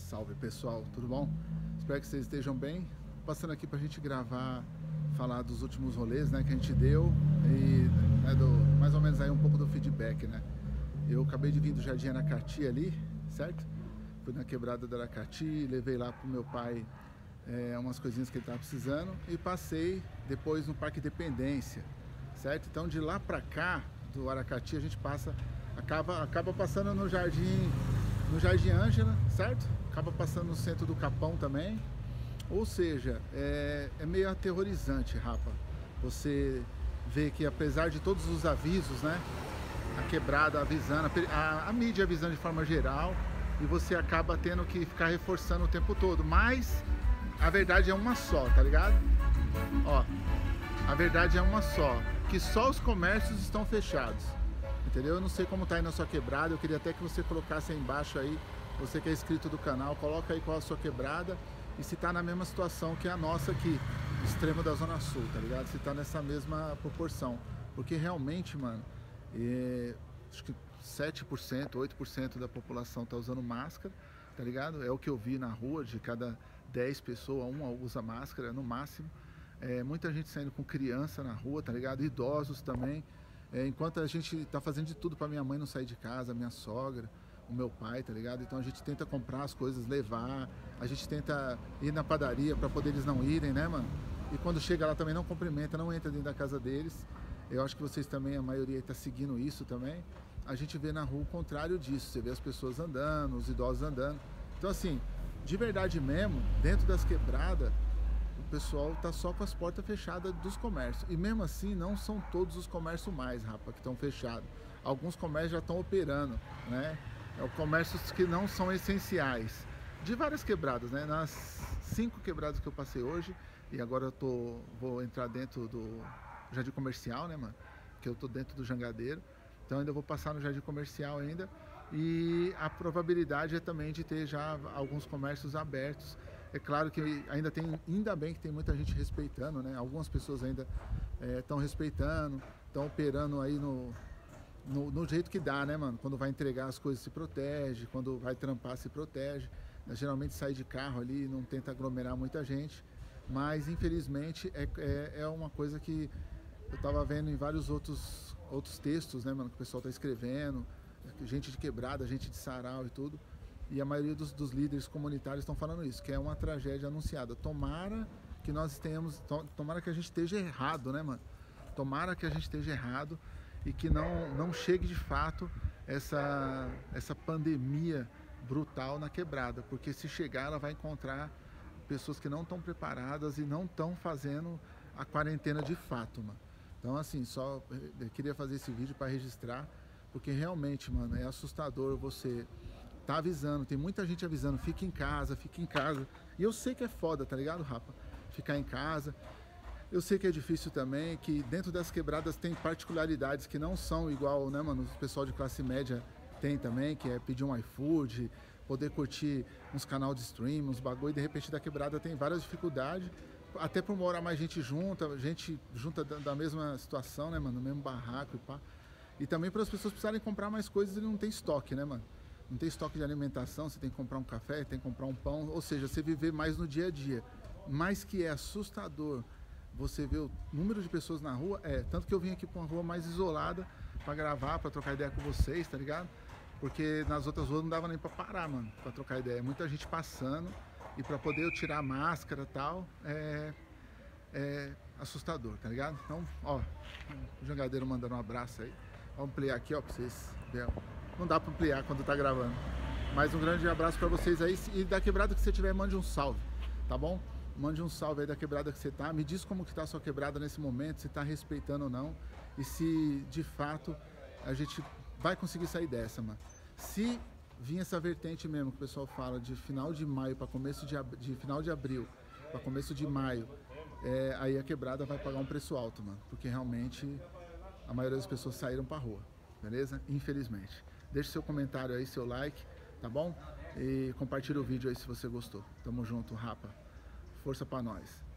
Salve pessoal, tudo bom? Espero que vocês estejam bem. Passando aqui pra gente gravar, falar dos últimos rolês, né, que a gente deu e né, mais ou menos aí um pouco do feedback, né? Eu acabei de vir do Jardim Aracati ali, certo? Fui na quebrada do Aracati, levei lá pro meu pai umas coisinhas que ele tava precisando e passei depois no Parque Independência, certo? Então de lá pra cá, do Aracati, a gente acaba passando no Jardim Ângela, certo? Acaba passando no centro do Capão também. Ou seja, é meio aterrorizante, Rapa. Você vê que apesar de todos os avisos, né? A quebrada avisando, a mídia avisando de forma geral, e você acaba tendo que ficar reforçando o tempo todo. Mas a verdade é uma só, tá ligado? Ó, a verdade é uma só, que só os comércios estão fechados. Entendeu? Eu não sei como tá aí na sua quebrada, eu queria até que você colocasse aí embaixo aí, você que é inscrito do canal, coloca aí qual a sua quebrada e se tá na mesma situação que a nossa aqui, extremo da Zona Sul, tá ligado? Se tá nessa mesma proporção. Porque realmente, mano, acho que 7%, 8% da população tá usando máscara, tá ligado? É o que eu vi na rua, de cada 10 pessoas, uma usa máscara no máximo. Muita gente saindo com criança na rua, tá ligado? Idosos também. Enquanto a gente tá fazendo de tudo para minha mãe não sair de casa, minha sogra, o meu pai, tá ligado? Então a gente tenta comprar as coisas, levar, a gente tenta ir na padaria para poder eles não irem, né, mano? E quando chega lá também não cumprimenta, não entra dentro da casa deles. Eu acho que vocês também, a maioria tá seguindo isso também. A gente vê na rua o contrário disso, você vê as pessoas andando, os idosos andando. Então assim, de verdade mesmo, dentro das quebradas, o pessoal tá só com as portas fechadas dos comércios. E mesmo assim, não são todos os comércios mais, Rapa, que estão fechados. Alguns comércios já estão operando, né? Comércios que não são essenciais. De várias quebradas, né? Nas 5 quebradas que eu passei hoje, e agora eu vou entrar dentro do Jardim Comercial, né, mano? Que eu tô dentro do Jangadeiro. Então ainda vou passar no Jardim Comercial ainda. E a probabilidade é também de ter já alguns comércios abertos. É claro que ainda bem que tem muita gente respeitando, né? Algumas pessoas ainda estão respeitando, estão operando aí no jeito que dá, né, mano? Quando vai entregar as coisas se protege, quando vai trampar se protege. Geralmente sai de carro ali, não tenta aglomerar muita gente. Mas infelizmente é uma coisa que eu tava vendo em vários outros textos, né, mano? Que o pessoal tá escrevendo, gente de quebrada, gente de sarau e tudo. E a maioria dos líderes comunitários estão falando isso, que é uma tragédia anunciada. Tomara que tomara que a gente esteja errado, né, mano? Tomara que a gente esteja errado e que não chegue de fato essa pandemia brutal na quebrada, porque se chegar ela vai encontrar pessoas que não estão preparadas e não estão fazendo a quarentena de fato, mano. Então assim, só eu queria fazer esse vídeo para registrar, porque realmente, mano, é assustador você tá avisando, tem muita gente avisando, fica em casa, fica em casa. E eu sei que é foda, tá ligado, Rapa? Ficar em casa. Eu sei que é difícil também, que dentro das quebradas tem particularidades que não são igual, né, mano? O pessoal de classe média tem também, que é pedir um iFood, poder curtir uns canal de stream, uns bagulho, e de repente da quebrada tem várias dificuldades, até por morar mais gente junta da mesma situação, né, mano? No mesmo barraco e pá. E também para as pessoas precisarem comprar mais coisas e não tem estoque, né, mano? Não tem estoque de alimentação, você tem que comprar um café, tem que comprar um pão, ou seja, você viver mais no dia a dia. Mas que é assustador você vê o número de pessoas na rua, tanto que eu vim aqui para uma rua mais isolada para gravar, para trocar ideia com vocês, tá ligado? Porque nas outras ruas não dava nem para parar, mano, para trocar ideia. Muita gente passando e para poder eu tirar a máscara e tal, é assustador, tá ligado? Então, ó, o Jangadeiro mandando um abraço aí. Vamos ampliar aqui, ó, para vocês verem. Não dá para ampliar quando tá gravando. Mas um grande abraço para vocês aí. E da quebrada que você tiver, mande um salve, tá bom? Mande um salve aí da quebrada que você tá. Me diz como que tá a sua quebrada nesse momento, se tá respeitando ou não. E se de fato a gente vai conseguir sair dessa, mano. Se vir essa vertente mesmo que o pessoal fala de final de maio para começo de final de abril para começo de maio, aí a quebrada vai pagar um preço alto, mano. Porque realmente a maioria das pessoas saíram pra rua, beleza? Infelizmente. Deixe seu comentário aí, seu like, tá bom? E compartilha o vídeo aí se você gostou. Tamo junto, Rapa. Força pra nós.